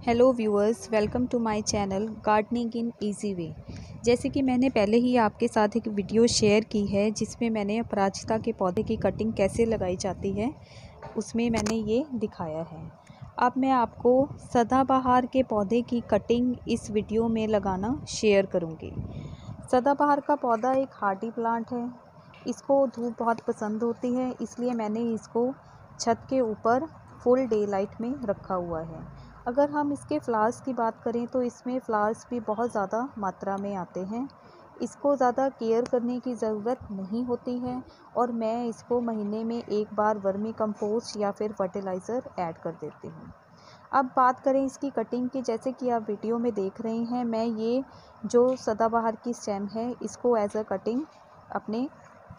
Hello viewers, welcome to my channel gardening in easy way. जैसे कि मैंने पहले ही आपके साथ एक वीडियो शेयर की है जिसमें मैंने अपराजिता के पौधे की कटिंग कैसे लगाई जाती है, उसमें मैंने ये दिखाया है। अब मैं आपको सदाबहार के पौधे की कटिंग इस वीडियो में लगाना शेयर करूँगी। सदाबहार का पौधा एक हार्डी प्लांट है। इसको धूप बहुत पसंद होती है, इसलिए मैंने इसको छत के ऊपर फुल डे लाइट में रखा हुआ है। अगर हम इसके फ्लावर्स की बात करें तो इसमें फ्लावर्स भी बहुत ज़्यादा मात्रा में आते हैं। इसको ज़्यादा केयर करने की ज़रूरत नहीं होती है और मैं इसको महीने में एक बार वर्मी कंपोस्ट या फिर फर्टिलाइज़र ऐड कर देती हूँ। अब बात करें इसकी कटिंग की, जैसे कि आप वीडियो में देख रहे हैं, मैं ये जो सदाबहार की स्टेम है इसको एज अ कटिंग अपने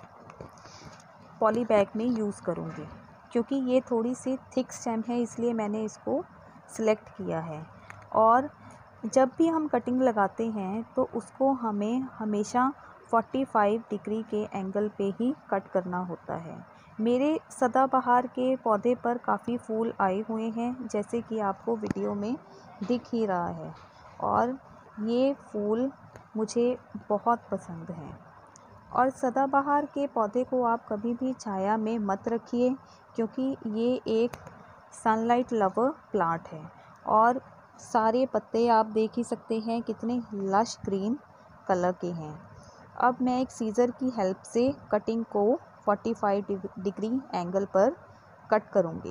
पॉली बैग में यूज़ करूँगी। क्योंकि ये थोड़ी सी थिक स्टेम है इसलिए मैंने इसको सिलेक्ट किया है। और जब भी हम कटिंग लगाते हैं तो उसको हमें हमेशा 45 डिग्री के एंगल पे ही कट करना होता है। मेरे सदाबहार के पौधे पर काफ़ी फूल आए हुए हैं, जैसे कि आपको वीडियो में दिख ही रहा है, और ये फूल मुझे बहुत पसंद हैं। और सदाबहार के पौधे को आप कभी भी छाया में मत रखिए, क्योंकि ये एक सनलाइट लवर प्लांट है। और सारे पत्ते आप देख ही सकते हैं कितने लश ग्रीन कलर के हैं। अब मैं एक सीज़र की हेल्प से कटिंग को 45 डिग्री एंगल पर कट करूँगी।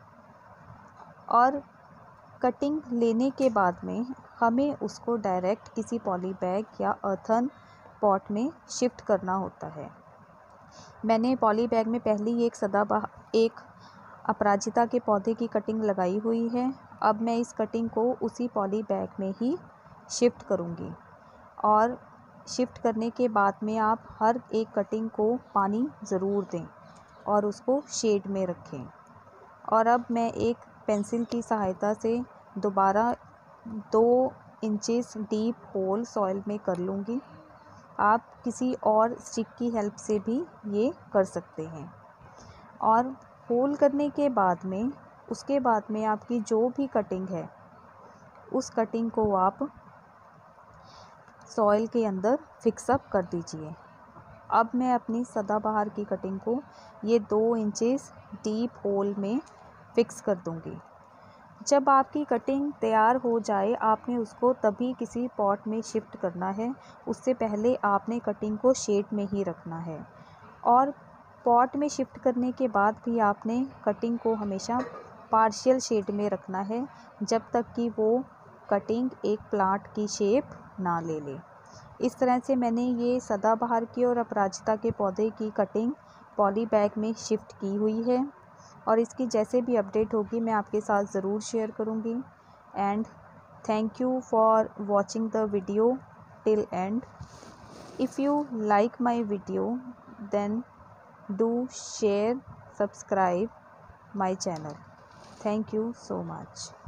और कटिंग लेने के बाद में हमें उसको डायरेक्ट किसी पॉली बैग या अर्थन पॉट में शिफ्ट करना होता है। मैंने पॉली बैग में पहले ही एक अपराजिता के पौधे की कटिंग लगाई हुई है। अब मैं इस कटिंग को उसी पॉली बैग में ही शिफ्ट करूँगी। और शिफ्ट करने के बाद में आप हर एक कटिंग को पानी ज़रूर दें और उसको शेड में रखें। और अब मैं एक पेंसिल की सहायता से दोबारा 2 इंचेस डीप होल सॉइल में कर लूँगी। आप किसी और स्टिक की हेल्प से भी ये कर सकते हैं। और होल करने के बाद में उसके बाद में आपकी जो भी कटिंग है उस कटिंग को आप सॉइल के अंदर फिक्सअप कर दीजिए। अब मैं अपनी सदाबहार की कटिंग को ये 2 इंचेस डीप होल में फिक्स कर दूंगी। जब आपकी कटिंग तैयार हो जाए आपने उसको तभी किसी पॉट में शिफ्ट करना है, उससे पहले आपने कटिंग को शेड में ही रखना है। और पॉट में शिफ्ट करने के बाद भी आपने कटिंग को हमेशा पार्शियल शेड में रखना है, जब तक कि वो कटिंग एक प्लांट की शेप ना ले ले। इस तरह से मैंने ये सदाबहार की और अपराजिता के पौधे की कटिंग पॉली बैग में शिफ्ट की हुई है। और इसकी जैसे भी अपडेट होगी मैं आपके साथ ज़रूर शेयर करूँगी। And thank you for watching the video till end. If you like my video then do share, subscribe my channel. Thank you so much.